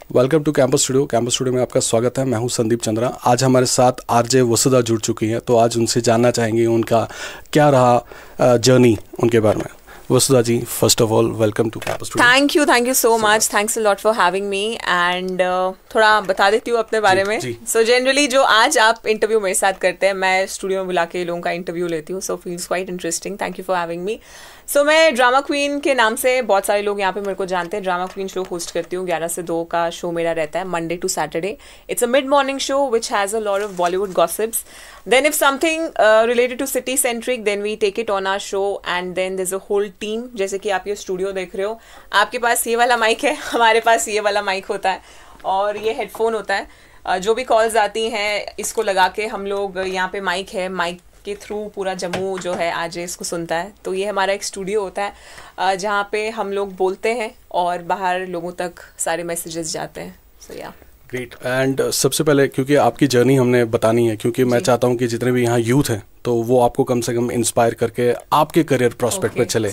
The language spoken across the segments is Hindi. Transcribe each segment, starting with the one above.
Welcome to campus studio. Campus studio में आपका स्वागत है। मैं हूं संदीप चंद्रा। आज हमारे साथ आरजे वसुधा जुड़ चुकी हैं, तो आज उनसे जानना चाहेंगे उनका क्या रहा जर्नी उनके बारे में। Vasudha ji, first of all welcome to campus studio. Thank you so much, thanks a lot for having me. And थोड़ा बता देती हूँ अपने बारे में। सो जनरली जो आज आप इंटरव्यू मेरे साथ करते हैं, मैं स्टूडियो में बुला के लोगों का इंटरव्यू लेती हूँ, so feels quite interesting. Thank you for having me. So मैं ड्रामा क्वीन के नाम से बहुत सारे लोग यहाँ पे मेरे को जानते हैं। ड्रामा क्वीन शो होस्ट करती हूँ, 11 से 2 का शो मेरा रहता है, Monday to Saturday. It's a mid morning show which has a lot of Bollywood gossips. Then if something related to city centric, then we take it on our show, and then there's a whole team. जैसे कि आप ये स्टूडियो देख रहे हो, आपके पास ये वाला माइक है, हमारे पास ये वाला माइक होता है और ये हेडफोन होता है। जो भी कॉल्स आती हैं इसको लगा के हम लोग, यहाँ पे माइक है, माइक के थ्रू पूरा जम्मू जो है आज इसको सुनता है। तो ये हमारा एक स्टूडियो होता है जहाँ पे हम लोग बोलते हैं और बाहर लोगों तक सारे मैसेजेस जाते हैं। सो या ग्रेट। एंड सबसे पहले क्योंकि आपकी जर्नी हमने बतानी है, क्योंकि मैं चाहता हूँ कि जितने भी यहाँ यूथ हैं तो वो आपको कम से कम इंस्पायर करके आपके करियर प्रोस्पेक्ट पे चले।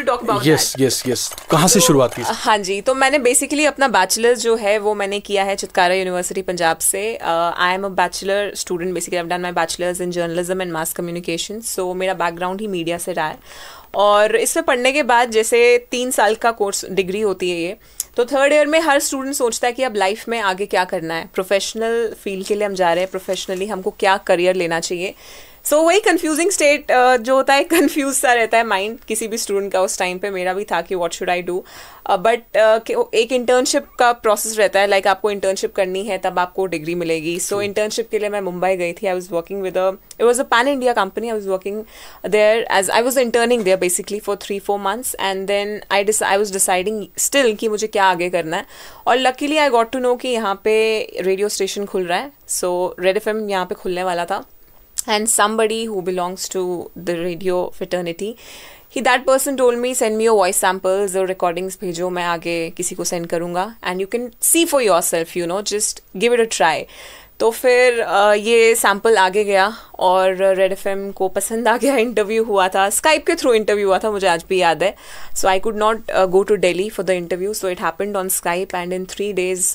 यस, कहाँ से शुरुआत की? हाँ जी, तो मैंने बेसिकली अपना बैचलर्स जो है वो मैंने किया है चितकारा यूनिवर्सिटी पंजाब से। I am a bachelor student, basically I have done my bachelors in journalism and mass communication. So मेरा बैकग्राउंड ही मीडिया से रहा है और इसमें पढ़ने के बाद जैसे 3 साल का कोर्स डिग्री होती है ये, तो 3rd ईयर में हर स्टूडेंट सोचता है कि अब लाइफ में आगे क्या करना है, प्रोफेशनल फील्ड के लिए हम जा रहे हैं, प्रोफेशनली हमको क्या करियर लेना चाहिए। सो वही कंफ्यूजिंग स्टेट जो होता है, कंफ्यूज सा रहता है माइंड किसी भी स्टूडेंट का। उस टाइम पे मेरा भी था कि what should I do, but एक इंटर्नशिप का प्रोसेस रहता है, लाइक आपको इंटर्नशिप करनी है तब आपको डिग्री मिलेगी। सो इंटर्नशिप के लिए मैं मुंबई गई थी। I was working with it was a pan India company. I was working there as I was interning there basically for 3-4 months, and then I was deciding still कि मुझे क्या आगे करना है। और luckily I got to know कि यहाँ पे रेडियो स्टेशन खुल रहा है। सो रेड FM यहाँ पे खुलने वाला था, and somebody who belongs to the radio fraternity, that person told me send me your voice samples or recordings भेजो, मैं आगे किसी को send करूँगा and you can see for yourself, just give it a try। तो फिर ये सैम्पल आगे गया और रेड FM को पसंद आ गया। इंटरव्यू हुआ था, स्काइप के थ्रू इंटरव्यू हुआ था, मुझे आज भी याद है। So I could not go to Delhi for the interview, so it happened on Skype and in 3 days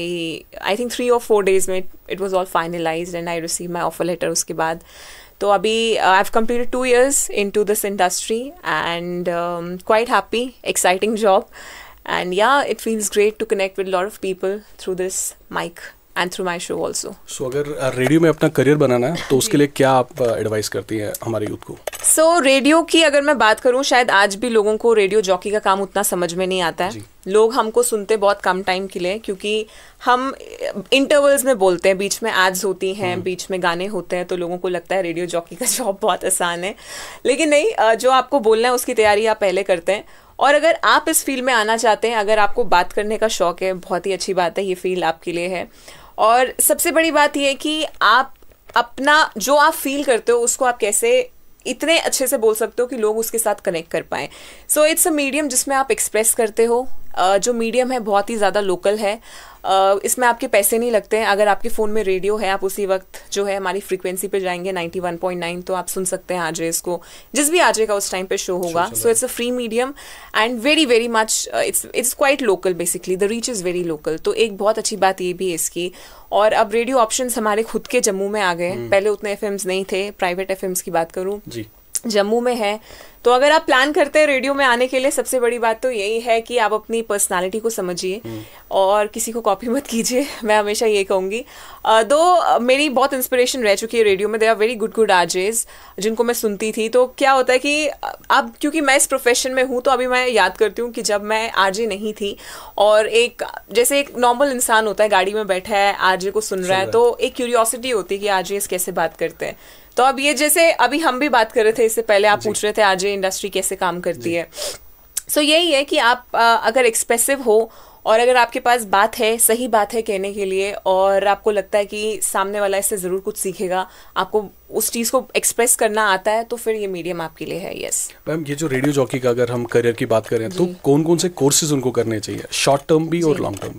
I think 3 or 4 days में it was all finalised and I receive my offer letter उसके बाद। तो अभी I have completed 2 years into this industry and quite happy, exciting job, and yeah, it feels great to connect with a lot of people through this mic and through my show also. So अगर रेडियो में अपना करियर बनाना है तो उसके लिए क्या आप एडवाइस करती हैं हमारे यूथ को? सो रेडियो की अगर मैं बात करूं, शायद आज भी लोगों को रेडियो जॉकी का काम उतना समझ में नहीं आता है। लोग हमको सुनते बहुत कम टाइम के लिए, क्योंकि हम इंटरवल्स में बोलते हैं, बीच में एड्स होती हैं, बीच में गाने होते हैं, तो लोगों को लगता है रेडियो जॉकी का जॉब बहुत आसान है। लेकिन नहीं, जो आपको बोलना है उसकी तैयारी आप पहले करते हैं। और अगर आप इस फील्ड में आना चाहते हैं, अगर आपको बात करने का शौक है, बहुत ही अच्छी बात है, ये फील्ड आपके लिए है। और सबसे बड़ी बात यह है कि आप अपना जो आप फील करते हो उसको आप कैसे इतने अच्छे से बोल सकते हो कि लोग उसके साथ कनेक्ट कर पाएं। सो इट्स अ मीडियम जिसमें आप एक्सप्रेस करते हो। जो मीडियम है बहुत ही ज़्यादा लोकल है, इसमें आपके पैसे नहीं लगते हैं। अगर आपके फ़ोन में रेडियो है, आप उसी वक्त जो है हमारी फ्रीक्वेंसी पे जाएंगे 91.9, तो आप सुन सकते हैं आरजे इसको, जिस भी आरजे का उस टाइम पे शो होगा। So it's a free medium and very much it's quite local, basically the reach is very local. तो एक बहुत अच्छी बात ये भी है इसकी। और अब रेडियो ऑप्शंस हमारे खुद के जम्मू में आ गए हैं, पहले उतने FMs नहीं थे। प्राइवेट FMs की बात करूँ जम्मू में है। तो अगर आप प्लान करते हैं रेडियो में आने के लिए, सबसे बड़ी बात तो यही है कि आप अपनी पर्सनालिटी को समझिए और किसी को कॉपी मत कीजिए, मैं हमेशा ये कहूँगी। दो मेरी बहुत इंस्पिरेशन रह चुकी है रेडियो में, they are very good RJs जिनको मैं सुनती थी। तो क्या होता है कि अब क्योंकि मैं इस प्रोफेशन में हूँ, तो अभी मैं याद करती हूँ कि जब मैं आरजे नहीं थी और जैसे एक नॉर्मल इंसान होता है, गाड़ी में बैठा है, आरजे को सुन रहा है, तो एक क्यूरियोसिटी होती है कि आरजे कैसे बात करते हैं। तो अब ये जैसे अभी हम भी बात कर रहे थे, इससे पहले आप पूछ रहे थे आरजे इंडस्ट्री कैसे काम करती है। सो यही है कि आप अगर एक्सप्रेसिव हो और अगर आपके पास बात है, सही बात है कहने के लिए, और आपको लगता है कि सामने वाला इससे ज़रूर कुछ सीखेगा, आपको उस चीज़ को एक्सप्रेस करना आता है, तो फिर ये मीडियम आपके लिए है। यस मैम, ये जो रेडियो जॉकी का अगर हम करियर की बात करें तो कौन कौन से कोर्सेज उनको करने चाहिए, शॉर्ट टर्म भी और लॉन्ग टर्म भी?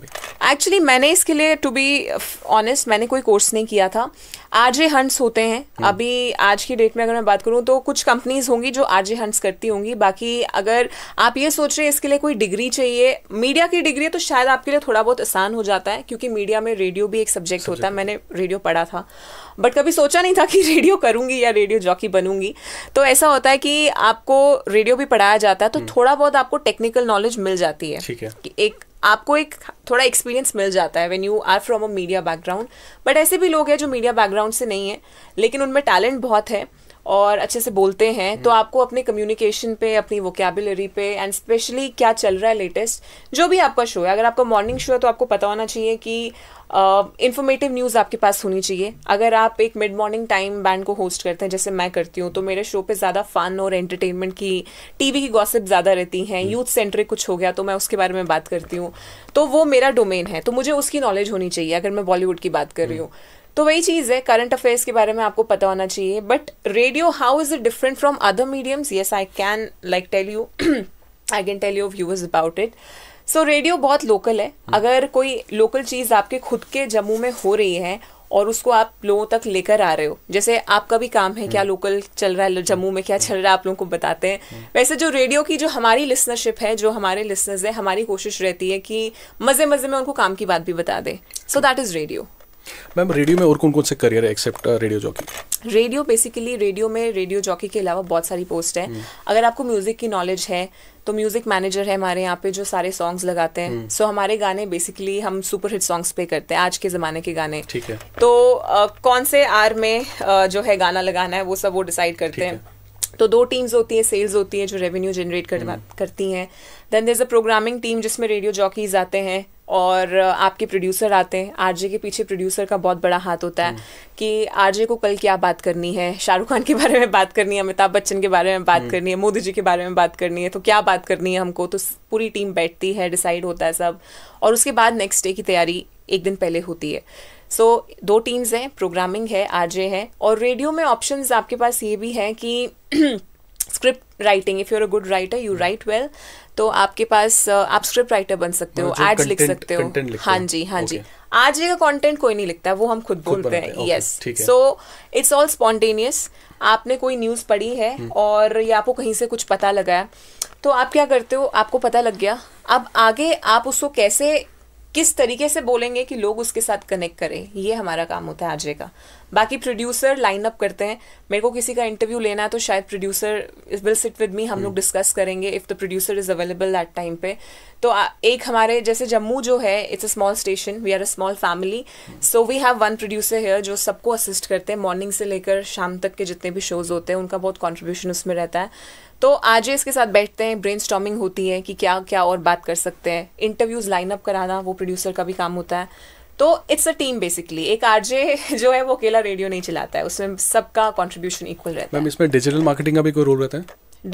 एक्चुअली मैंने इसके लिए, टू बी ऑनेस्ट, मैंने कोई कोर्स नहीं किया था. आरजे हंट्स होते हैं अभी आज की डेट में, अगर मैं बात करूं तो कुछ कंपनीज होंगी जो आरजे हंट्स करती होंगी. बाकी अगर आप ये सोच रहे हैं इसके लिए कोई डिग्री चाहिए, मीडिया की डिग्री है, तो शायद आपके लिए थोड़ा बहुत आसान हो जाता है, क्योंकि मीडिया में रेडियो भी एक सब्जेक्ट होता है. मैंने रेडियो पढ़ा था, बट कभी सोचा नहीं था कि रेडियो करूंगी या रेडियो जॉकी बनूंगी. तो ऐसा होता है कि आपको रेडियो भी पढ़ाया जाता है, तो थोड़ा बहुत आपको टेक्निकल नॉलेज मिल जाती है. ठीक है. आपको एक थोड़ा एक्सपीरियंस मिल जाता है when you are from a media background. But ऐसे भी लोग हैं जो मीडिया बैकग्राउंड से नहीं है, लेकिन उनमें टैलेंट बहुत है और अच्छे से बोलते हैं. तो आपको अपने कम्युनिकेशन पे, अपनी वोकैबुलरी पे, एंड स्पेशली क्या चल रहा है लेटेस्ट, जो भी आपका शो है, अगर आपका मॉर्निंग शो है तो आपको पता होना चाहिए कि इंफॉर्मेटिव न्यूज़ आपके पास होनी चाहिए. अगर आप एक मिड मॉर्निंग टाइम बैंड को होस्ट करते हैं जैसे मैं करती हूँ, तो मेरे शो पे ज़्यादा फन और एंटरटेनमेंट की, टीवी की गॉसिप ज़्यादा रहती हैं. यूथ सेंट्रिक कुछ हो गया तो मैं उसके बारे में बात करती हूँ, तो वो मेरा डोमेन है, तो मुझे उसकी नॉलेज होनी चाहिए. अगर मैं बॉलीवुड की बात कर रही हूँ तो वही चीज़ है, करंट अफेयर्स के बारे में आपको पता होना चाहिए. But radio, how is it different from other mediums? Yes, I can like tell you, I can tell you viewers about it. So radio बहुत लोकल है. अगर कोई लोकल चीज़ आपके खुद के जम्मू में हो रही है और उसको आप लोगों तक लेकर आ रहे हो, जैसे आपका भी काम है क्या लोकल चल रहा है जम्मू में, क्या चल रहा है आप लोगों को बताते हैं. वैसे जो रेडियो की जो हमारी लिसनरशिप है, जो हमारे लिसनर्स है, हमारी कोशिश रहती है कि मजे मजे में उनको काम की बात भी बता दे. So that is radio. Ma'am, radio में और कौन कौन से करियर है except radio jockey? Radio basically, radio में रेडियो जॉकी के अलावा बहुत सारी पोस्ट है. अगर आपको म्यूजिक की नॉलेज है तो म्यूजिक मैनेजर है हमारे यहाँ पे जो सारे सॉन्ग्स लगाते हैं. सो हमारे गाने बेसिकली हम सुपर हिट सॉन्ग्स पे करते हैं, आज के ज़माने के गाने. ठीक है. तो कौन से आर में जो है गाना लगाना है वो सब वो डिसाइड करते हैं. तो 2 टीम्स होती है, सेल्स होती है जो रेवेन्यू जनरेट करती हैं. Then there is a programming team जिसमें रेडियो जॉकीज आते हैं और आपके प्रोड्यूसर आते हैं. आरजे के पीछे प्रोड्यूसर का बहुत बड़ा हाथ होता है कि आरजे को कल क्या बात करनी है, शाहरुख खान के बारे में बात करनी है, अमिताभ बच्चन के बारे में बात करनी है, मोदी जी के बारे में बात करनी है, तो क्या बात करनी है हमको. तो पूरी टीम बैठती है, डिसाइड होता है सब, और उसके बाद नेक्स्ट डे की तैयारी एक दिन पहले होती है. सो 2 टीम्स हैं, प्रोग्रामिंग है, आरजे है. और रेडियो में ऑप्शंस आपके पास ये भी हैं कि script writing, if you are a good writer, you write well, तो आपके पास आप स्क्रिप्ट राइटर बन सकते हो, एड्स लिख सकते हो. हाँ जी, हाँ जी. आज का कंटेंट कोई नहीं लिखता है, वो हम खुद बोलते हैं. Yes. So it's all spontaneous. आपने कोई न्यूज़ पढ़ी है और या आपको कहीं से कुछ पता लगा है, तो आप क्या करते हो, आपको पता लग गया, अब आगे आप उसको कैसे, किस तरीके से बोलेंगे कि लोग उसके साथ कनेक्ट करें, ये हमारा काम होता है आरजे का. बाकी प्रोड्यूसर लाइन अप करते हैं. मेरे को किसी का इंटरव्यू लेना है तो शायद producer will sit with me, हम लोग डिस्कस करेंगे if the producer is available that time पे. तो एक हमारे जैसे जम्मू जो है, it's a small station, we are a small family, so we have 1 producer here जो सबको असिस्ट करते हैं. मॉर्निंग से लेकर शाम तक के जितने भी शोज होते हैं उनका बहुत कॉन्ट्रीब्यूशन उसमें रहता है. तो आज इसके साथ बैठते हैं, ब्रेनस्टॉर्मिंग होती है कि क्या क्या और बात कर सकते हैं. इंटरव्यूज लाइन अप कराना वो प्रोड्यूसर का भी काम होता है. तो इट्स अ टीम बेसिकली. एक आरजे जो है वो अकेला रेडियो नहीं चलाता है, उसमें सबका कंट्रीब्यूशन इक्वल रहता है. मैम, इसमें डिजिटल मार्केटिंग का भी कोई रोल रहता है?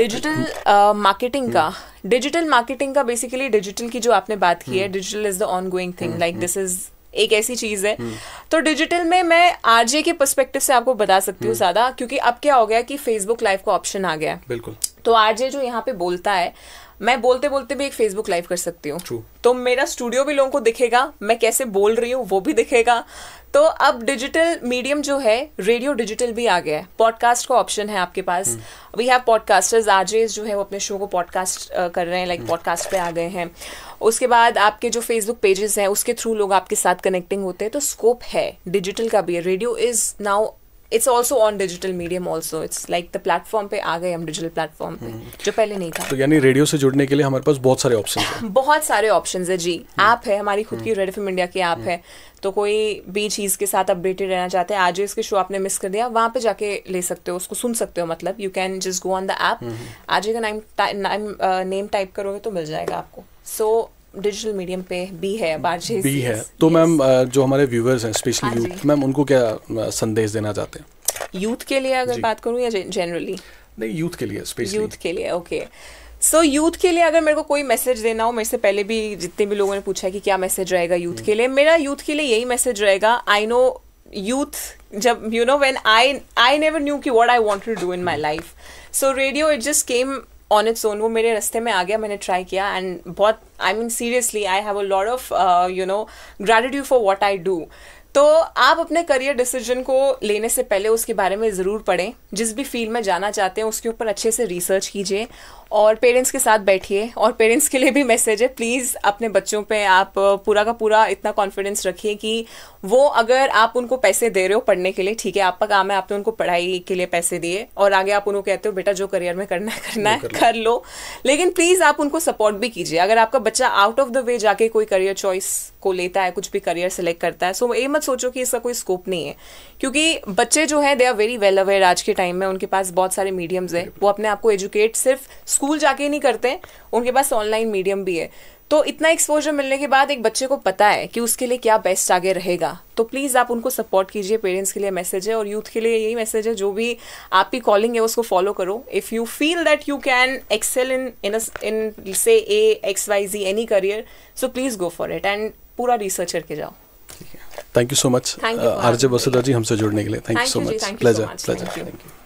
डिजिटल मार्केटिंग का बेसिकली, डिजिटल की जो आपने बात की है, digital is the ongoing thing, like this is एक ऐसी चीज है. तो डिजिटल में मैं आरजे के पर्सपेक्टिव से आपको बता सकती हूँ ज्यादा, क्योंकि अब क्या हो गया कि फेसबुक लाइव का ऑप्शन आ गया है. बिल्कुल. तो आरजे जो यहाँ पे बोलता है, मैं बोलते बोलते भी एक फेसबुक लाइव कर सकती हूँ. तो मेरा स्टूडियो भी लोगों को दिखेगा, मैं कैसे बोल रही हूँ वो भी दिखेगा. तो अब डिजिटल मीडियम जो है, रेडियो डिजिटल भी आ गया है. पॉडकास्ट का ऑप्शन है आपके पास. वी हैव पॉडकास्टर्स, आरजेस जो है वो अपने शो को पॉडकास्ट कर रहे हैं, लाइक पॉडकास्ट पे आ गए हैं. उसके बाद आपके जो फेसबुक पेजेस हैं उसके थ्रू लोग आपके साथ कनेक्टिंग होते हैं. तो स्कोप है डिजिटल का भी. Radio is now, it's also on digital medium also. It's like the platform पे आ गए हम, डिजिटल प्लेटफॉर्म पे, जो पहले नहीं था. तो यानी रेडियो से जुड़ने के लिए हमारे पास बहुत सारे ऑप्शन हैं. बहुत सारे ऑप्शन है जी. ऐप है हमारी खुद की, रेड एफएम इंडिया की ऐप है. तो कोई भी चीज़ के साथ अपडेटेड रहना चाहते हैं, आज इसके शो आपने मिस कर दिया, वहाँ पे जाके ले सकते हो, उसको सुन सकते हो. मतलब you can just go on the app, आज का नेम टाइप करोगे तो मिल जाएगा आपको. सो डिजिटल मीडियम पे भी है, बारजे भी है. तो मैम, जो हमारे व्यूवर्स हैं स्पेशली यूथ, मैम उनको क्या संदेश देना चाहते हैं? यूथ के लिए अगर बात करूँ या जनरली? नहीं, यूथ के लिए स्पेशली. यूथ के लिए, ओके. सो यूथ के लिए अगर मेरे को कोई मैसेज देना हो, मेरे से पहले भी जितने भी लोगों ने पूछा है कि क्या मैसेज रहेगा यूथ के लिए, मेरा यूथ के लिए यही मैसेज रहेगा. आई नो यूथ, जब you know when I never knew कि what I wanted to do in my life. So radio it just came on its own, वो मेरे रास्ते में आ गया, मैंने ट्राई किया एंड बहुत, I mean seriously I have a lot of gratitude for what I do. तो आप अपने करियर डिसीजन को लेने से पहले उसके बारे में ज़रूर पढ़ें, जिस भी फील्ड में जाना चाहते हैं उसके ऊपर अच्छे से रिसर्च कीजिए और पेरेंट्स के साथ बैठिए। और पेरेंट्स के लिए भी मैसेज है, प्लीज़ अपने बच्चों पे आप पूरा का पूरा इतना कॉन्फिडेंस रखिए कि वो, अगर आप उनको पैसे दे रहे हो पढ़ने के लिए, ठीक है, आपका काम है, आपने उनको पढ़ाई के लिए पैसे दिए और आगे आप उनको कहते हो बेटा जो करियर में करना है कर लो, लेकिन प्लीज़ आप उनको सपोर्ट भी कीजिए। अगर आपका बच्चा आउट ऑफ द वे जाके कोई करियर चॉइस को लेता है, कुछ भी करियर सेलेक्ट करता है, सो ये मत सोचो कि इसका कोई स्कोप नहीं है, क्योंकि बच्चे जो हैं they are very well aware आज के टाइम में, उनके पास बहुत सारे मीडियम्स हैं, वो अपने आप को एजुकेट सिर्फ स्कूल जाके नहीं करते, उनके पास ऑनलाइन मीडियम भी है। तो इतना एक्सपोजर मिलने के बाद एक बच्चे को पता है कि उसके लिए क्या बेस्ट आगे रहेगा, तो प्लीज़ आप उनको सपोर्ट कीजिए। पेरेंट्स के लिए मैसेज है और यूथ के लिए यही मैसेज है, जो भी आपकी कॉलिंग है उसको फॉलो करो। If you feel that you can excel in से XYZ any career, so please go for it and पूरा रिसर्च करके जाओ। Thank you so much RJ Vasudha ji हमसे जुड़ने के लिए। Thank you so much, pleasure.